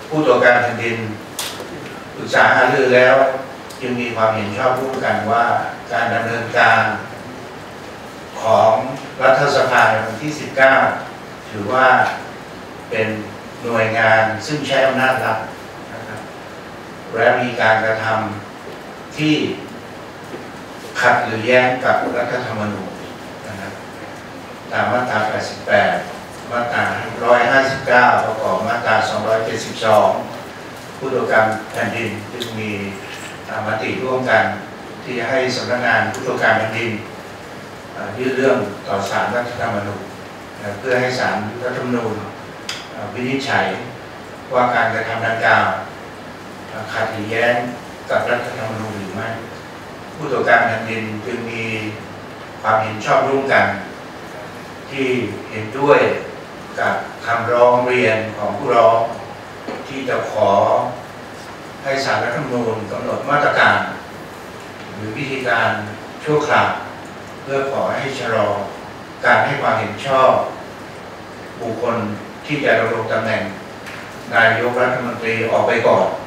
ผู้ตรวจการแผ่นดินปรึกษาหารือแล้วจึงมีความเห็นชอบร่วมกันว่าการดำเนินการของรัฐสภาในวันที่ 19 ถือว่าเป็นหน่วยงานซึ่งใช้อำนาจรัฐนะครับและมีการกระทำที่ขัดหรือแย้งกับรัฐธรรมนูญนะครับตามมาตรา 88 มาตรา 159 ประกอบมาตรา 272 ผู้ตรวจการแผ่นดินจึงมีมติร่วมกันที่จะให้สำนักงานผู้ตรวจการแผ่นดินยื่นเรื่องต่อศาลรัฐธรรมนูญเพื่อให้ศาลรัฐธรรมนูญวินิจฉัยว่าการกระทำดังกล่าวขัดหรือแย้งกับรัฐธรรมนูญหรือไม่ผู้ตรวจการแผ่นดินจึงมีความเห็นชอบร่วมกันที่เห็นด้วยกับคำร้องเรียนของผู้ร้องที่จะขอให้ศาลรัฐธรรมนูญกำหนดมาตรการหรือวิธีการชั่วคราวเพื่อขอให้ชะลอการให้ความเห็นชอบบุคคลที่จะดำรงตำแหน่งนายกรัฐมนตรีออกไปก่อน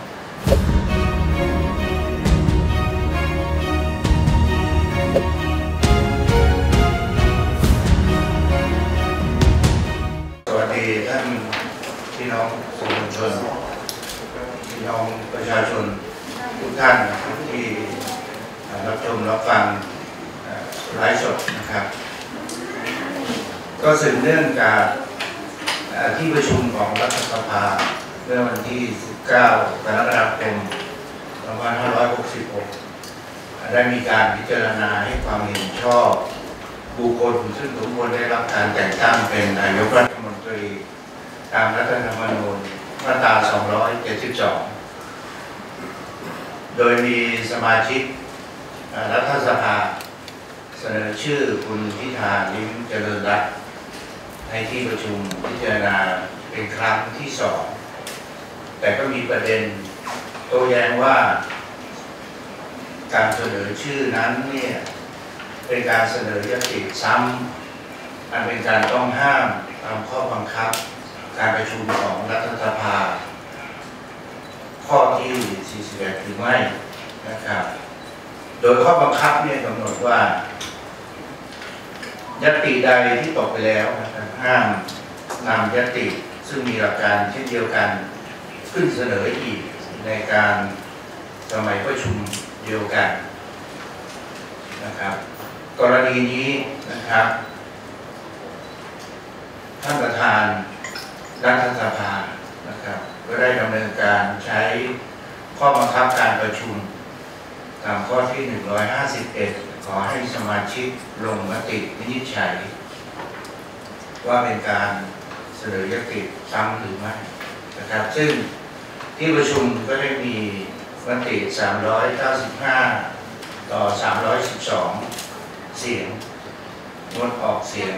สวัสดีท่านพี่น้องสื่อมวลชนพี่น้องประชาชนทุกท่านที่รับชมรับฟังไลฟ์สดนะครับก็สืบเนื่องจากที่ประชุมของรัฐสภาเมื่อวันที่ 19 กรกฎาคม 2566 ได้มีการพิจารณาให้ความเห็นชอบบุคคลซึ่งสมควรได้รับการแต่งตั้งเป็นนายกรัฐมนตรีตามรัฐธรรมนูญมาตรา 272 โดยมีสมาชิกรัฐสภาเสนอชื่อคุณพิธา ลิ้มเจริญรัตน์ในที่ประชุมพิจารณาเป็นครั้งที่ 2แต่ก็มีประเด็นโต้แย้งว่าการเสนอชื่อนั้นเนี่ยเป็นการเสนอยติซ้ำอันเป็นการต้องห้ามตามข้อบังคับการประชุมของรัฐสภาข้อที่ 41 หรือไม่นะครับโดยข้อบังคับเนี่ยกำหนดว่ายติใดที่ตกไปแล้วนะครับห้ามนำยติซึ่งมีหลักการเช่นเดียวกันขึ้นเสนออีกในการสมัยประชุมเดียวกันนะครับกรณีนี้นะครับท่านประธานรัฐสภานะครับก็ได้ดำเนินการใช้ข้อบังคับการประชุมตามข้อที่ 151 ขอให้สมาชิกลงมติวินิจฉัยว่าเป็นการเสนอยติซ้ำหรือไม่นะครับซึ่งที่ประชุมก็ได้มีมติ 395 ต่อ 312 เสียงงดออกเสียง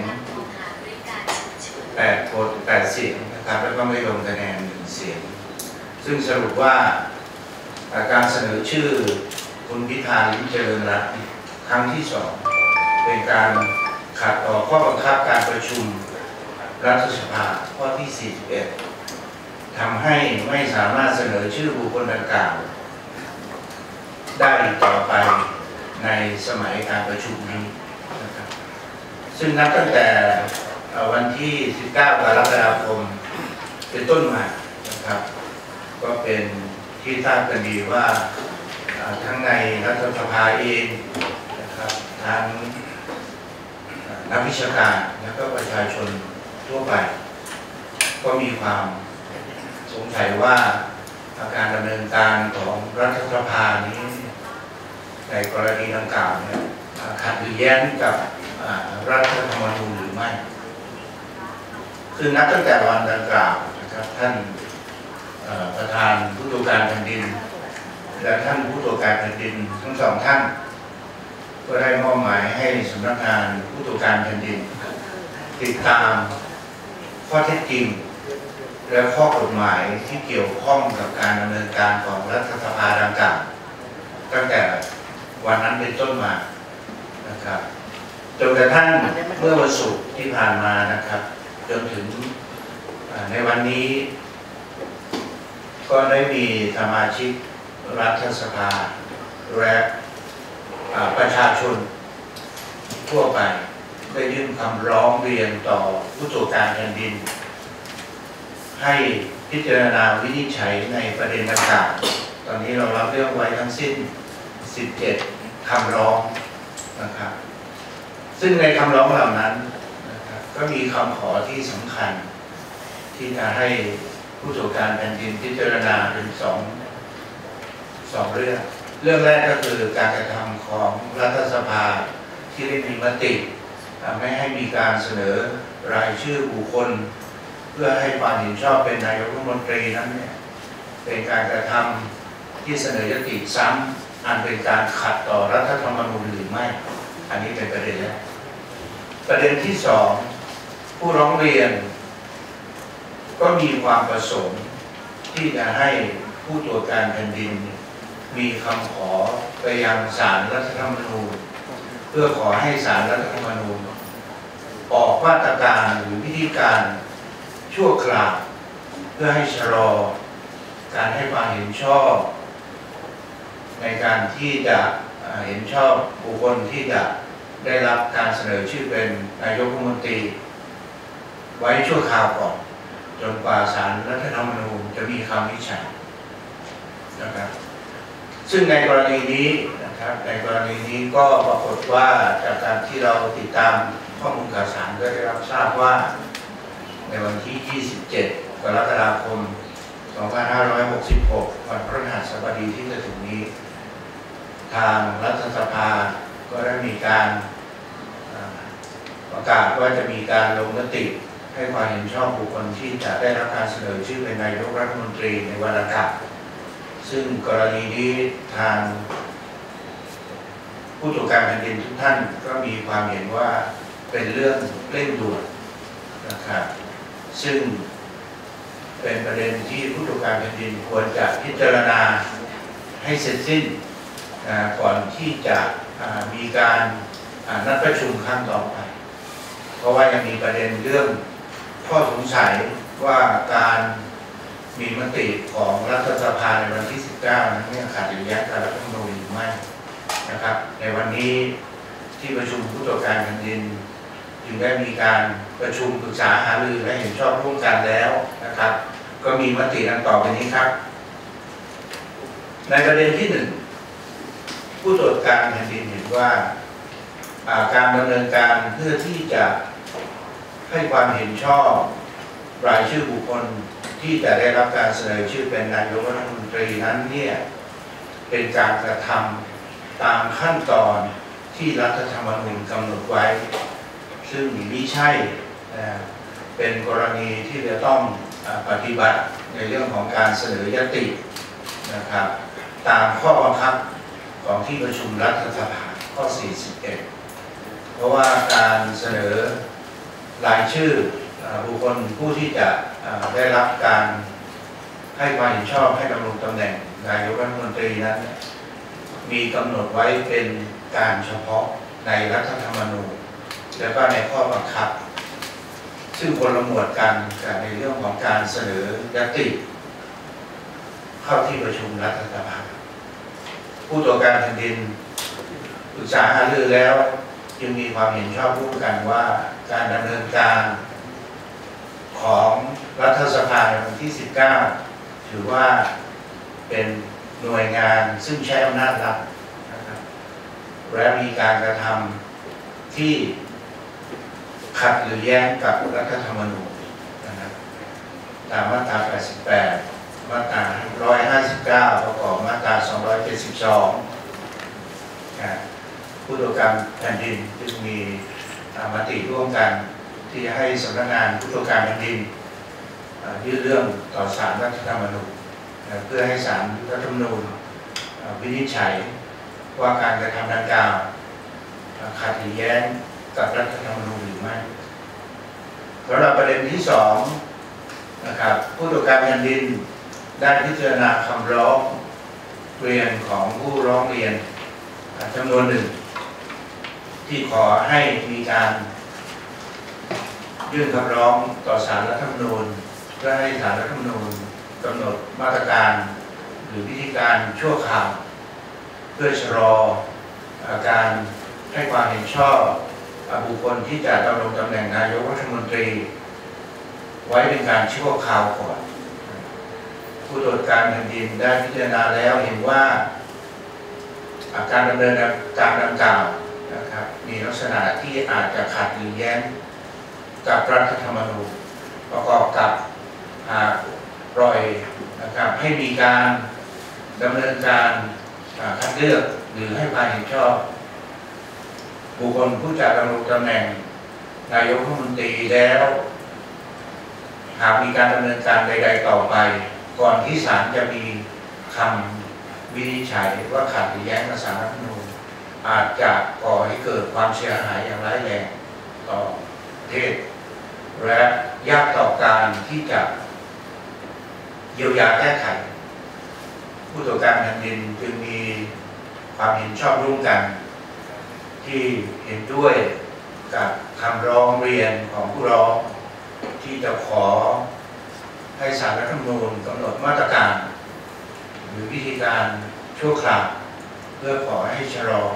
8 เสียงนะครับแล้วก็ไม่ลงคะแนน 1 เสียงซึ่งสรุปว่าการเสนอชื่อคุณพิธา ลิ้มเจริญรัตน์ครั้งที่ 2เป็นการขัดต่อข้อบังคับการประชุมรัฐสภาข้อที่ 41ทำให้ไม่สามารถเสนอชื่อบุคคลดังกล่าวได้ต่อไปในสมัยการประชุมนี้นะครับซึ่งนับตั้งแต่วันที่ 19 กรกฎาคมเป็นต้นมานะครับก็เป็นที่ทราบกันดีว่าทั้งในรัฐสภาเองนะครับทั้งนักวิชาการและก็ประชาชนทั่วไปก็มีความสงสัยว่าการดำเนินการของรัฐสภานี้ในกรณีดังกล่าวเนี่ยขัดหรือแย้งกับรัฐธรรมนูญหรือไม่คือนับตั้งแต่วันดังกล่าวนะครับท่านประธานผู้ตรวจการแผ่นดินและท่านผู้ตรวจการแผ่นดินทั้ง 2 ท่านก็ได้มอบหมายให้สำนักงานผู้ตรวจการแผ่นดินติดตามข้อเท็จจริงและข้อกฎหมายที่เกี่ยวข้องกับการดำเนินการของรัฐสภาดังกล่าวตั้งแต่วันนั้นเป็นต้นมานะครับจนกระทั่งเมื่อวันศุกร์ที่ผ่านมานะครับจนถึงในวันนี้ก็ได้มีสมาชิกรัฐสภาและประชาชนทั่วไปได้ยื่นคำร้องเรียนต่อผู้ตรวจการแผ่นดินให้พิจารณาวินิจฉัยในประเด็นต่างๆตอนนี้เรารับเรื่องไว้ทั้งสิ้น17คำร้องนะครับซึ่งในคำร้องเหล่านั้นนะครับก็มีคำขอที่สำคัญที่จะให้ผู้ตรวจการแผ่นดินพิจารณาเป็นสองเรื่องแรกก็คือการกระทำของรัฐสภาที่ได้มีมติไม่ให้มีการเสนอรายชื่อบุคคลเพื่อให้ความเห็นชอบเป็นนายกรัฐมนตรีนั้นเนี่ยเป็นการกระทำที่เสนอยติซ้ำอันเป็นการขัดต่อรัฐธรรมนูญหรือไม่อันนี้เป็นประเด็นแรกประเด็นที่สองผู้ร้องเรียนก็มีความประสงค์ที่จะให้ผู้ตรวจการแผ่นดินมีคำขอไปยังศาลรัฐธรรมนูญเพื่อขอให้ศาลรัฐธรรมนูญออกมาตรการหรือวิธีการชั่วคราวเพื่อให้ชะลอการให้ความเห็นชอบในการที่จะเห็นชอบบุคคลที่จะได้รับการเสนอชื่อเป็นนายกรัฐมนตรีไว้ชั่วคราวก่อนจนกว่าศาลรัฐธรรมนูญจะมีคำวินิจฉัยนะครับซึ่งในกรณีนี้นะครับในกรณีนี้ก็ปรากฏว่าจากการที่เราติดตามข้อมูลข่าวสารก็ได้รับทราบว่าในวันที่ 27 กรกฎาคม 2566 วันพฤหัสบดีที่จะถึงนี้ทางรัฐสภาก็ได้มีการประกาศว่าจะมีการลงมติให้ความเห็นชอบบุคคลที่จะได้รับการเสนอชื่อเป็นนายกรัฐมนตรีในวาระดับซึ่งกรณีนี้ทางผู้ตรวจการแผ่นดินทุกท่านก็มีความเห็นว่าเป็นเรื่องเร่งด่วนนะครับซึ่งเป็นประเด็นที่ผู้ตรวจการแผ่นดินควรจะพิจารณาให้เสร็จสิ้นก่อนที่จะมีการนัดประชุมครั้งต่อไปเพราะว่ายังมีประเด็นเรื่องข้อสงสัยว่าการมีมติของรัฐสภาในวันที่ 19 นั้นเนี่ยขัดหรือแย้งกับรัฐธรรมนูญหรือไม่นะครับในวันนี้ที่ประชุมผู้ตรวจการแผ่นดินจึงได้มีการประชุมปรึกษาหารือและเห็นชอบร่วมกันแล้วนะครับก็มีมติดังต่อไปนี้ครับในประเด็นที่ 1ผู้ตรวจการแผ่นดินเห็นว่าการดำเนินการเพื่อที่จะให้ความเห็นชอบรายชื่อบุคคลที่จะได้รับการเสนอชื่อเป็นนายกรัฐมนตรีนั้นเนี่ยเป็นการกระทำตามขั้นตอนที่รัฐธรรมนูญกำหนดไว้ซึ่งมิใช่เป็นกรณีที่จะต้องปฏิบัติในเรื่องของการเสนอยตินะครับตามข้อบังคับของที่ประชุมรัฐสภาข้อ 41 เพราะว่าการเสนอรายชื่อบุคคลผู้ที่จะได้รับการให้ความเห็นชอบให้ดำรงตำแหน่งนายกรัฐมนตรีนั้นมีกำหนดไว้เป็นการเฉพาะในรัฐธรรมนูญและก็ในข้อบังคับซึ่งคนละหมวดกันกับในเรื่องของการเสนอยติเข้าที่ประชุมรัฐสภาผู้ตรวจการแผ่นดินปรึกษาหารือแล้วจึงมีความเห็นชอบร่วมกันว่าการดำเนินการของรัฐสภาในวันที่ 19 ถือว่าเป็นหน่วยงานซึ่งใช้อำนาจรัฐนะครับและมีการกระทำที่ขัดหรือแย้งกับรัฐธรรมนูญนะครับตามมาตรา 88 มาตรา 159 ประกอบมาตรา 272 ผู้ตรวจการแผ่นดินจึงมีมติร่วมกันที่ให้สำนักงานผู้ตรวจการแผ่นดินยื่นเรื่องต่อศาลรัฐธรรมนูญเพื่อให้ศาลรัฐธรรมนูญวินิจฉัยว่าการกระทำดังกล่าวขัดหรือแย้งกับรัฐธรรมนูญหรือไม่สำหรับประเด็นที่ 2นะครับผู้ตรวจการแผ่นดินได้พิจารณาคำร้องเรียนของผู้ร้องเรียนจำนวนหนึ่งที่ขอให้มีการยื่นคำร้องต่อศาลรัฐธรรมนูญเพื่อให้ศาลรัฐธรรมนูญกำหนดมาตรการหรือวิธีการชั่วคราวเพื่อชะลอการให้ความเห็นชอบบุคคลที่จะดำรงตำแหน่งนายกรัฐมนตรีไว้เป็นการชั่วคราวก่อนผู้ตรวจการแผ่นดินได้พิจารณาแล้วเห็นว่าการดำเนินการดังกล่าวนะครับมีลักษณะที่อาจจะขัดหรือแย้งกับรัฐธรรมนูญประกอบกับปล่อยนะครับให้มีการดำเนินการคัดเลือกหรือให้ความเห็นชอบบุคคลผู้จะดำรงตำแหน่งนายกรัฐมนตรีแล้วหากมีการดำเนินการใดๆต่อไปก่อนที่ศาลจะมีคำวินิจฉัยว่าขัดหรือแย้งกับสารรัฐธรรมนูญอาจจะก่อให้เกิดความเสียหายอย่างร้ายแรงต่อประเทศและยากต่อการที่จะเยียวยาแก้ไขผู้ตรวจการแผ่นดินจึงมีความเห็นชอบร่วมกันที่เห็นด้วยกับคำร้องเรียนของผู้ร้องที่จะขอให้ศาลรัฐธรรมนูญกำหนดมาตรการหรือวิธีการชั่วคราวเพื่อขอให้ชะลอ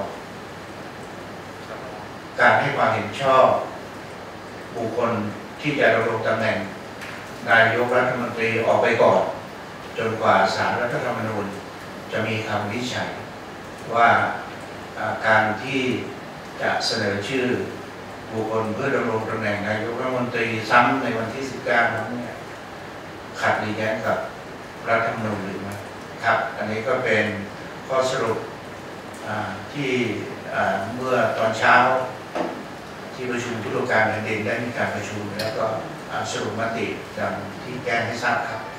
การให้ความเห็นชอบบุคคลที่จะดำรงตำแหน่งนายกรัฐมนตรีออกไปก่อนจนกว่าศาลรัฐธรรมนูญจะมีคำวินิจฉัยว่าการที่จะเสนอชื่อบุคคลเพื่อดำรงตำแหน่งนายกรัฐมนตรีซ้ำในวันที่ 19 นั้นเนี่ยขัดหรือแย้งกับรัฐธรรมนูญหรือไม่ครับอันนี้ก็เป็นข้อสรุปที่เมื่อตอนเช้าที่ประชุมผู้ตรวจการแผ่นดินได้มีการประชุมแล้วก็สรุปมติดังที่แจ้งให้ทราบครับ